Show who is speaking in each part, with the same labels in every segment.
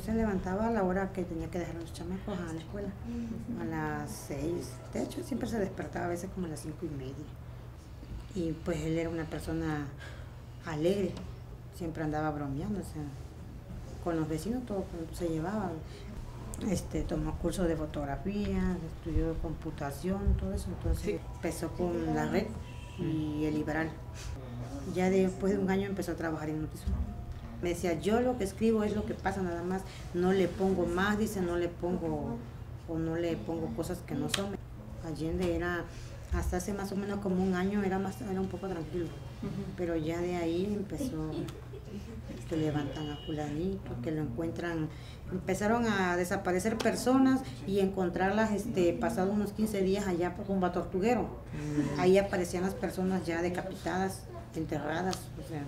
Speaker 1: se levantaba a la hora que tenía que dejar a los chamacos a la escuela, a las 6. De hecho, siempre se despertaba a veces como a las 5:30. Y pues él era una persona alegre, siempre andaba bromeando, o sea, con los vecinos todo se llevaba. Tomó cursos de fotografía, estudió computación, todo eso. Entonces empezó con la red y el liberal. Ya después de un año empezó a trabajar en Notizón. Me decía, yo lo que escribo es lo que pasa nada más, no le pongo más, dice, no le pongo cosas que no son. Allende era, hasta hace más o menos como un año, era un poco tranquilo, pero ya de ahí empezó, que levantan a fulanito, que lo encuentran, empezaron a desaparecer personas y encontrarlas pasado unos 15 días allá por Rumba Tortuguero. Ahí aparecían las personas ya decapitadas, enterradas, o sea,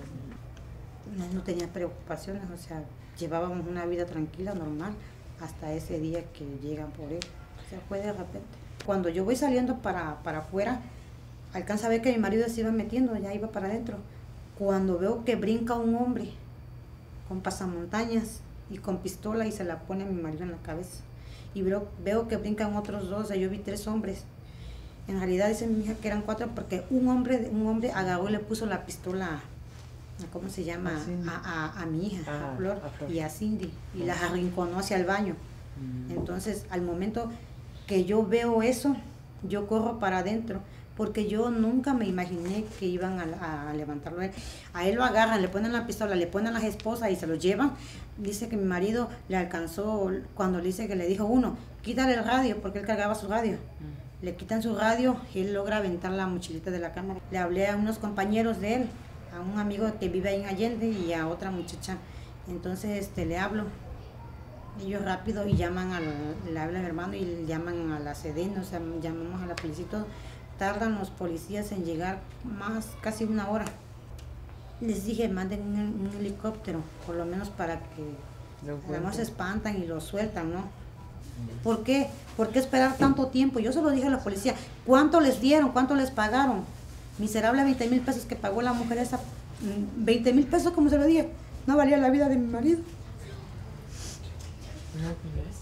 Speaker 1: no tenía preocupaciones, o sea, llevábamos una vida tranquila, normal, hasta ese día que llegan por él. O sea, fue de repente. Cuando yo voy saliendo para afuera, alcanza a ver que mi marido se iba metiendo, ya iba para adentro. Cuando veo que brinca un hombre con pasamontañas y con pistola y se la pone a mi marido en la cabeza. Y veo que brincan otros dos, o sea, yo vi 3 hombres. En realidad dice mi hija que eran 4 porque un hombre agarró y le puso la pistola, ¿cómo se llama? A mi hija, a Flor, y a Cindy, y las arrinconó hacia el baño. Entonces, al momento que yo veo eso, yo corro para adentro, porque yo nunca me imaginé que iban a levantarlo a él. A él lo agarran, le ponen la pistola, le ponen las esposas y se lo llevan. Dice que mi marido le alcanzó, cuando le dice que le dijo uno, quítale el radio, porque él cargaba su radio. Le quitan su radio y él logra aventar la mochilita de la cámara. Le hablé a unos compañeros de él, a un amigo que vive ahí en Allende y a otra muchacha. Entonces le hablo. Ellos rápido y le hablan a mi hermano y le llaman a la SEDEN, o sea, llamamos a la policía y todo. Tardan los policías en llegar casi una hora. Les dije, manden un helicóptero, por lo menos para que además se espantan y lo sueltan, ¿no? ¿Por qué? ¿Por qué esperar tanto tiempo? Yo se lo dije a la policía, ¿cuánto les dieron? ¿Cuánto les pagaron? Miserable 20,000 pesos que pagó la mujer esa, 20,000 pesos, como se lo dije, no valía la vida de mi marido.
Speaker 2: No,